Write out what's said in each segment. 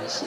谢。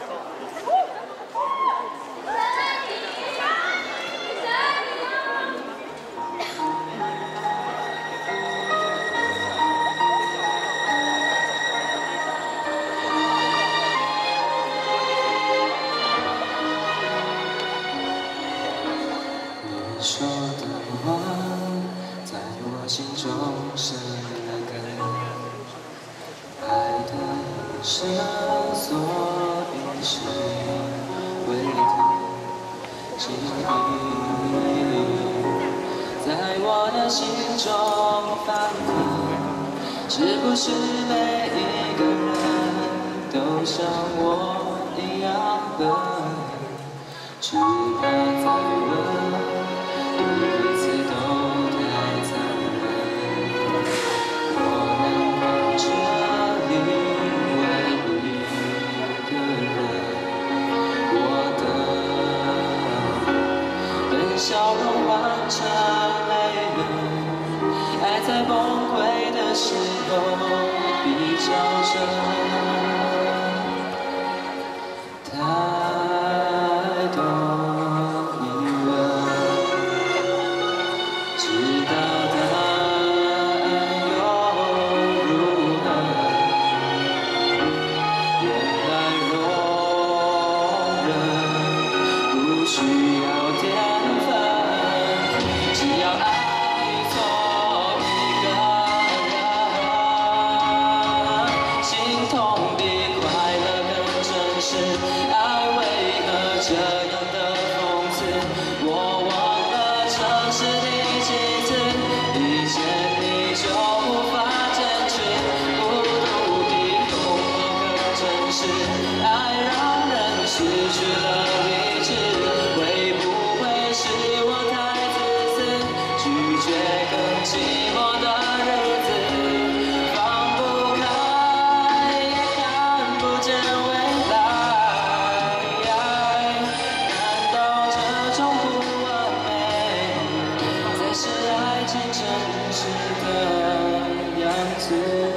你说的话，在我心中生了根，爱的绳索已是为你记忆，在我的心中翻腾，是不是每一个人都像我一样笨？只怕再问，彼此都太残忍。我能在这里为一个人，我的笑容换成泪人，爱在崩溃的时候比较真。需要天分，只要爱错一个人，心痛比快乐更真实。爱为何这样的讽刺？我忘了这是第几次，以前你就无法坚持，孤独比恐慌更真实。爱让人失去了理智。是我太自私，拒绝更寂寞的日子，放不开，也看不见未来。难道这种不完美，才是爱情真实的样子？